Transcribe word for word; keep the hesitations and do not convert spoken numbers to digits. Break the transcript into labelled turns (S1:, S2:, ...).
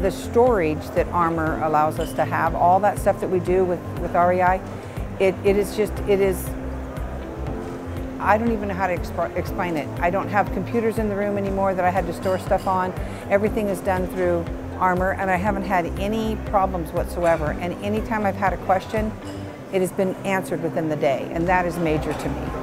S1: the storage that Armor allows us to have, all that stuff that we do with, with R E I, it, it is just, it is, I don't even know how to exp explain it. I don't have computers in the room anymore that I had to store stuff on. Everything is done through Armor, and I haven't had any problems whatsoever. And anytime I've had a question, it has been answered within the day, and that is major to me.